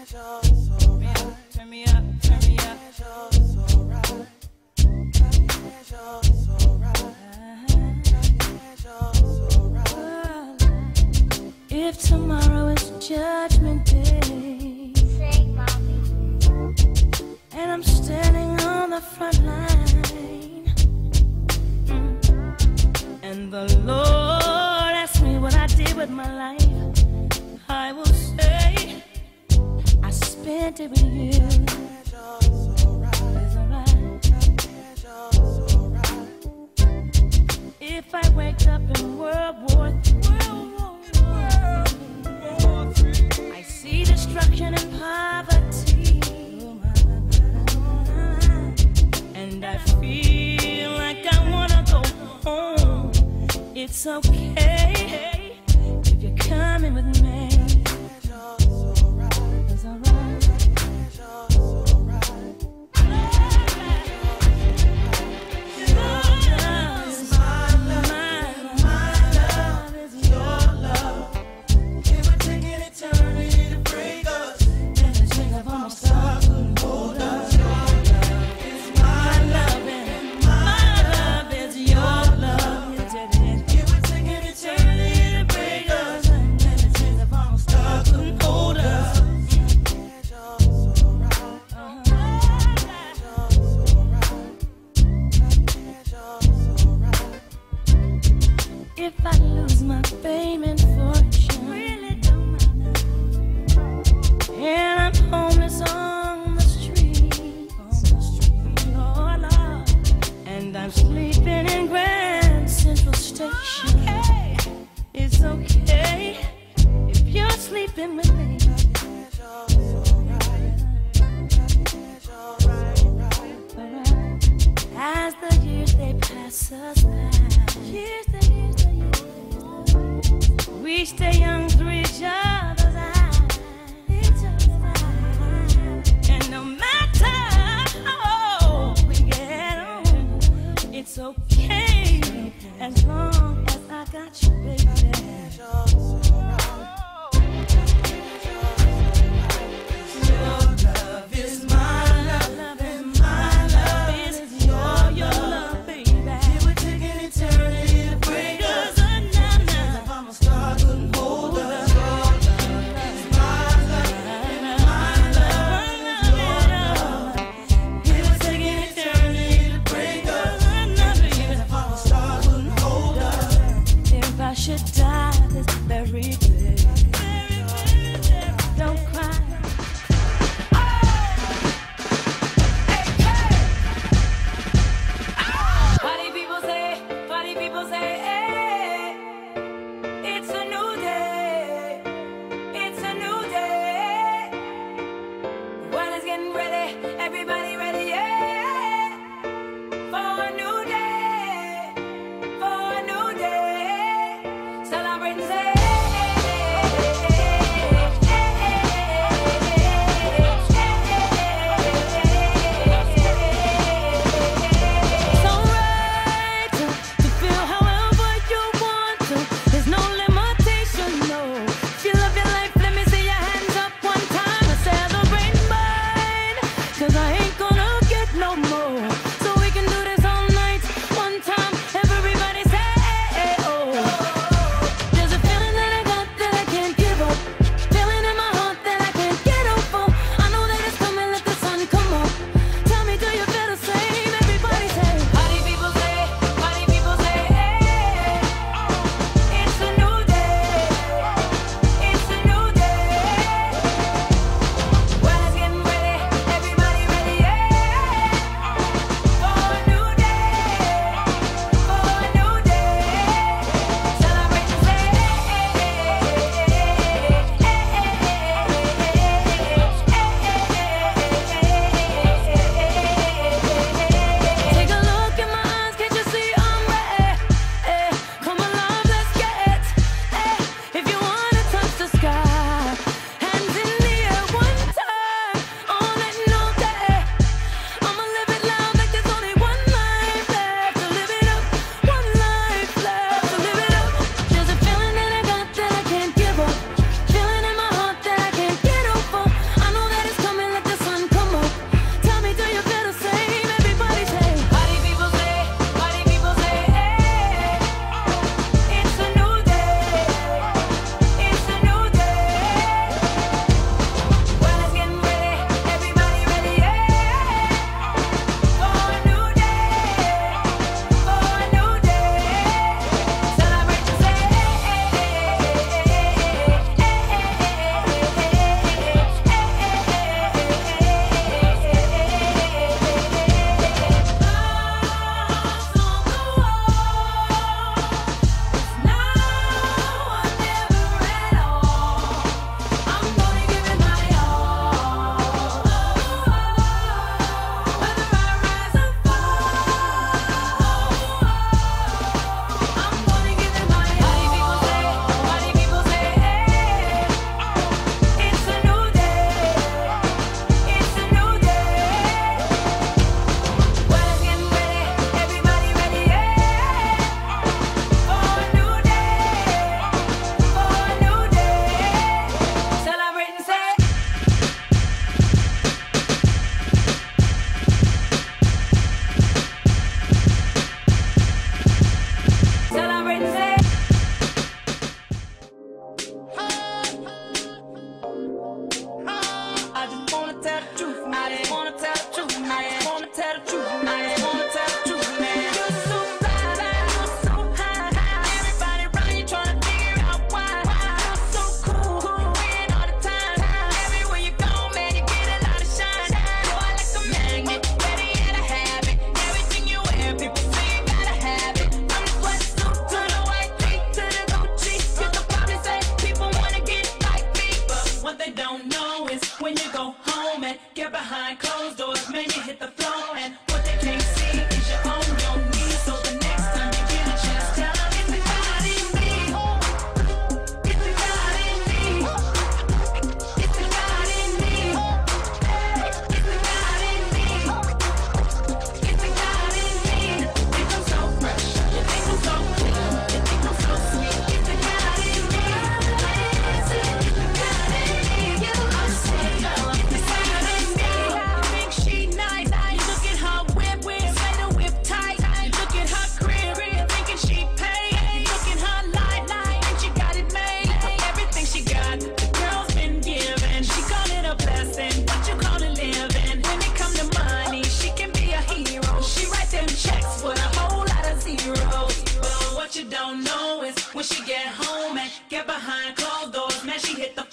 Turn me up, turn me up. If tomorrow is Judgment Day, Sing, mommy. and I'm standing on the front line, and the Lord asks me what I did with my life, I will say I spent it with you. It's alright. If I wake up in World War III, I see destruction and poverty, and I feel like I wanna go home. It's okay if you're coming with me. It's alright. If I lose my fame and fortune, really don't matter, and I'm homeless on the street, oh Lord, and I'm sleeping in Grand Central Station, it's okay if you're sleeping with me. As the years they pass us by, we stay young through each other's eyes. And no matter how we get on, it's okay as long as I got you, baby. I should die this closed doors, man, she hit the